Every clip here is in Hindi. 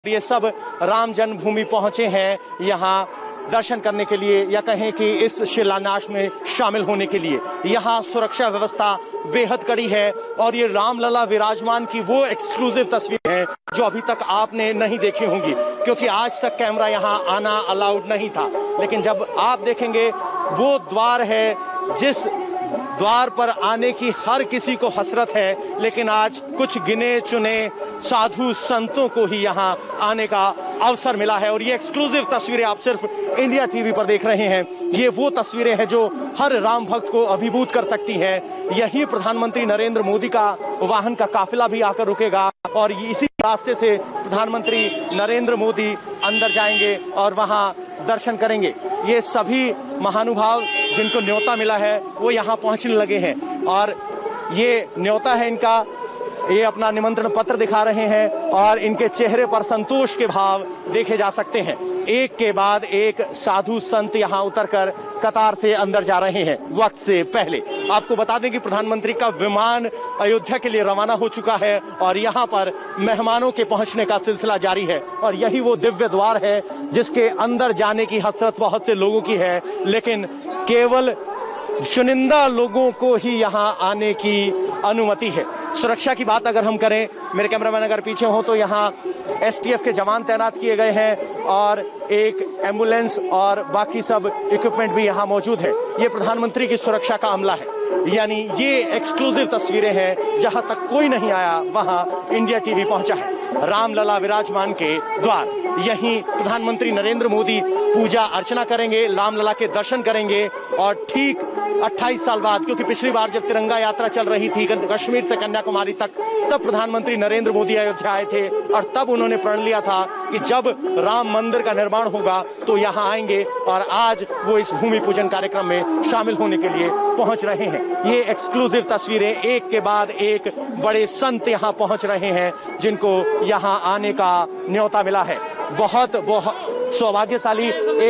ये सब राम जन्मभूमि पहुंचे हैं यहाँ दर्शन करने के लिए या कहें कि इस शिलान्यास में शामिल होने के लिए। यहाँ सुरक्षा व्यवस्था बेहद कड़ी है और ये रामलला विराजमान की वो एक्सक्लूसिव तस्वीर है जो अभी तक आपने नहीं देखी होंगी, क्योंकि आज तक कैमरा यहाँ आना अलाउड नहीं था। लेकिन जब आप देखेंगे वो द्वार है जिस द्वार पर आने की हर किसी को हसरत है, लेकिन आज कुछ गिने चुने साधु संतों को ही यहाँ आने का अवसर मिला है। और ये एक्सक्लूसिव तस्वीरें आप सिर्फ इंडिया टीवी पर देख रहे हैं। ये वो तस्वीरें हैं जो हर राम भक्त को अभिभूत कर सकती हैं। यही प्रधानमंत्री नरेंद्र मोदी का वाहन का काफिला भी आकर रुकेगा और इसी रास्ते से प्रधानमंत्री नरेंद्र मोदी अंदर जाएंगे और वहां दर्शन करेंगे। ये सभी महानुभाव जिनको न्योता मिला है वो यहाँ पहुंचने लगे हैं और ये न्योता है इनका, ये अपना निमंत्रण पत्र दिखा रहे हैं और इनके चेहरे पर संतोष के भाव देखे जा सकते हैं। एक के बाद एक साधु संत यहाँ उतरकर कतार से अंदर जा रहे हैं। वक्त से पहले आपको बता दें कि प्रधानमंत्री का विमान अयोध्या के लिए रवाना हो चुका है और यहाँ पर मेहमानों के पहुंचने का सिलसिला जारी है। और यही वो दिव्य द्वार है जिसके अंदर जाने की हसरत बहुत से लोगों की है, लेकिन केवल चुनिंदा लोगों को ही यहाँ आने की अनुमति है। सुरक्षा की बात अगर हम करें, मेरे कैमरामैन अगर पीछे हो तो यहाँ एसटीएफ के जवान तैनात किए गए हैं और एक एम्बुलेंस और बाकी सब इक्विपमेंट भी यहाँ मौजूद है। ये प्रधानमंत्री की सुरक्षा का अमला है। यानी ये एक्सक्लूसिव तस्वीरें हैं, जहां तक कोई नहीं आया वहां इंडिया टीवी पहुंचा है। रामलला विराजमान के द्वार, यहीं प्रधानमंत्री नरेंद्र मोदी पूजा अर्चना करेंगे, रामलला के दर्शन करेंगे और ठीक 28 साल बाद, क्योंकि पिछली बार जब तिरंगा यात्रा चल रही थी कश्मीर से कन्याकुमारी तक, तब प्रधानमंत्री नरेंद्र मोदी अयोध्या आए थे और तब उन्होंने प्रण लिया था कि जब राम मंदिर का निर्माण होगा तो यहाँ आएंगे और आज वो इस भूमि पूजन कार्यक्रम में शामिल होने के लिए पहुंच रहे हैं। ये एक्सक्लूसिव तस्वीरें, एक के बाद एक बड़े संत यहाँ पहुंच रहे हैं जिनको यहाँ आने का न्योता मिला है। बहुत बहुत सौभाग्यशाली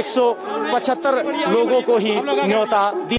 175 लोगों को ही न्योता दी।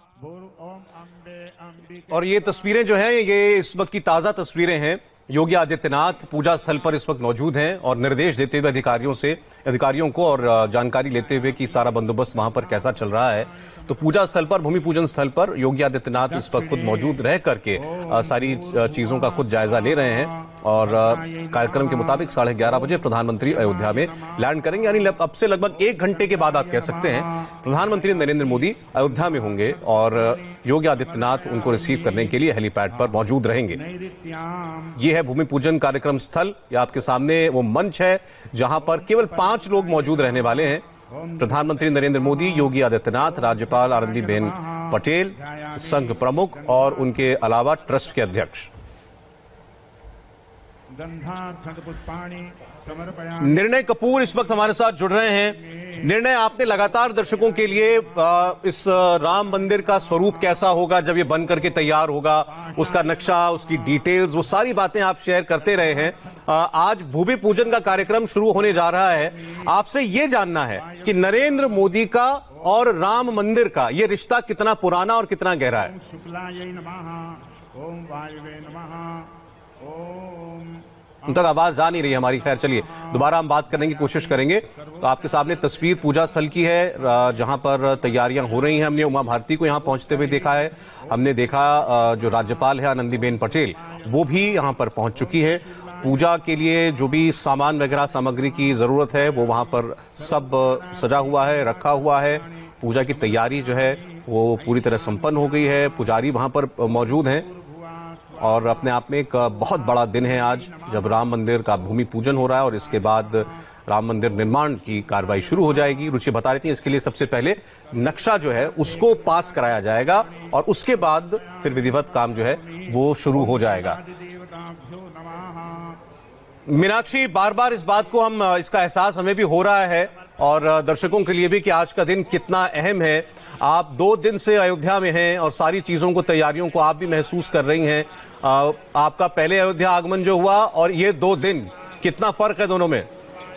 और ये तस्वीरें जो हैं ये इस वक्त की ताजा तस्वीरें हैं। योगी आदित्यनाथ पूजा स्थल पर इस वक्त मौजूद हैं और निर्देश देते हुए अधिकारियों को और जानकारी लेते हुए कि सारा बंदोबस्त वहां पर कैसा चल रहा है। तो पूजा स्थल पर, भूमि पूजन स्थल पर योगी आदित्यनाथ इस वक्त खुद मौजूद रह करके सारी चीजों का खुद जायजा ले रहे हैं और कार्यक्रम के मुताबिक 11:30 बजे प्रधानमंत्री अयोध्या में लैंड करेंगे। यानी अब से लगभग 1 घंटे के बाद आप कह सकते हैं प्रधानमंत्री नरेंद्र मोदी अयोध्या में होंगे और योगी आदित्यनाथ उनको रिसीव करने के लिए हेलीपैड पर मौजूद रहेंगे। ये है भूमि पूजन कार्यक्रम स्थल। ये आपके सामने वो मंच है जहां पर केवल 5 लोग मौजूद रहने वाले हैं। प्रधानमंत्री नरेंद्र मोदी, योगी आदित्यनाथ, राज्यपाल आनंदीबेन पटेल, संघ प्रमुख और उनके अलावा ट्रस्ट के अध्यक्ष। निर्णय कपूर इस वक्त हमारे साथ जुड़ रहे हैं। निर्णय, आपने लगातार दर्शकों के लिए इस राम मंदिर का स्वरूप कैसा होगा जब ये बन करके तैयार होगा, उसका नक्शा, उसकी डिटेल्स, वो सारी बातें आप शेयर करते रहे हैं। आज भूमि पूजन का कार्यक्रम शुरू होने जा रहा है। आपसे ये जानना है कि नरेंद्र मोदी का और राम मंदिर का ये रिश्ता कितना पुराना और कितना गहरा है। उन तक आवाज आ नहीं रही हमारी। खैर चलिए दोबारा हम बात करने की कोशिश करेंगे। तो आपके सामने तस्वीर पूजा स्थल की है जहां पर तैयारियां हो रही हैं। हमने उमा भारती को यहां पहुंचते हुए देखा है। हमने देखा जो राज्यपाल है आनंदीबेन पटेल, वो भी यहां पर पहुंच चुकी है। पूजा के लिए जो भी सामान वगैरह सामग्री की जरूरत है वो वहां पर सब सजा हुआ है, रखा हुआ है। पूजा की तैयारी जो है वो पूरी तरह संपन्न हो गई है। पुजारी वहां पर मौजूद हैं और अपने आप में एक बहुत बड़ा दिन है आज, जब राम मंदिर का भूमि पूजन हो रहा है और इसके बाद राम मंदिर निर्माण की कार्रवाई शुरू हो जाएगी। रुचि बता रही थी इसके लिए सबसे पहले नक्शा जो है उसको पास कराया जाएगा और उसके बाद फिर विधिवत काम जो है वो शुरू हो जाएगा। मीनाक्षी, बार बार इस बात को हम, इसका एहसास हमें भी हो रहा है और दर्शकों के लिए भी कि आज का दिन कितना अहम है। आप 2 दिन से अयोध्या में हैं और सारी चीजों को, तैयारियों को आप भी महसूस कर रही हैं। आपका पहले अयोध्या आगमन जो हुआ और ये 2 दिन, कितना फर्क है दोनों में?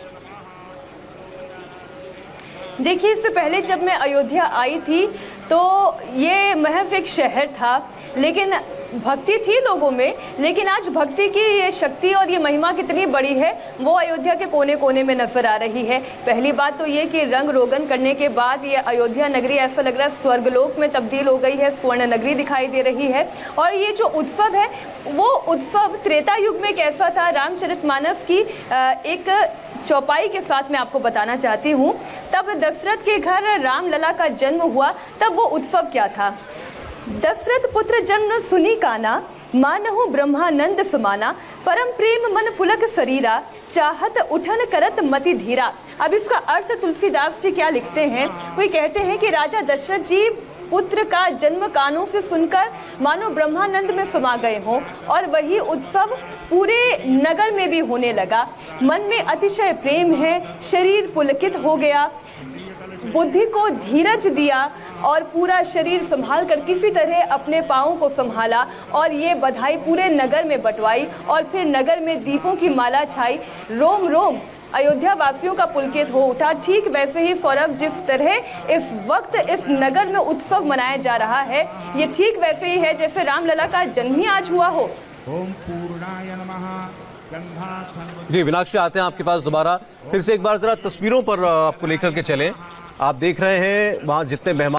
देखिए, इससे पहले जब मैं अयोध्या आई थी तो ये महज एक शहर था, लेकिन भक्ति थी लोगों में, लेकिन आज भक्ति की ये शक्ति और ये महिमा कितनी बड़ी है वो अयोध्या के कोने कोने में नजर आ रही है। पहली बात तो ये कि रंग रोगन करने के बाद ये अयोध्या नगरी ऐसा लग रहा है स्वर्गलोक में तब्दील हो गई है, स्वर्ण नगरी दिखाई दे रही है। और ये जो उत्सव है वो उत्सव त्रेता युग में कैसा था, रामचरितमानस की एक चौपाई के साथ मैं आपको बताना चाहती हूँ। तब दशरथ के घर रामलला का जन्म हुआ, तब वो उत्सव क्या था। दशरथ पुत्र जन्म सुनी काना, मानहु ब्रह्मानंद समाना, परम प्रेम मन पुलक शरीरा, चाहत उठन करत मति धीरा। अब इसका अर्थ तुलसीदास जी क्या लिखते हैं, वो कहते हैं कि राजा दशरथ जी पुत्र का जन्म कानों से सुनकर मानो ब्रह्मानंद में समा गए हों, और वही उत्सव पूरे नगर में भी होने लगा। मन में अतिशय प्रेम है, शरीर पुलकित हो गया, बुद्धि को धीरज दिया और पूरा शरीर संभाल कर किसी तरह अपने पांवों को संभाला और ये बधाई पूरे नगर में बंटवाई और फिर नगर में दीपों की माला छाई। रोम रोम अयोध्या वासियों का पुलकित हो उठा। ठीक वैसे ही सौरभ, जिस तरह इस वक्त इस नगर में उत्सव मनाया जा रहा है, ये ठीक वैसे ही है जैसे रामलला का जन्म ही आज हुआ हो। ओम पूर्णाय नमः। जी मीनाक्षी, आते हैं आपके पास दोबारा। फिर से एक बार जरा तस्वीरों पर आपको लेकर के चलें। आप देख रहे हैं वहां जितने मेहमान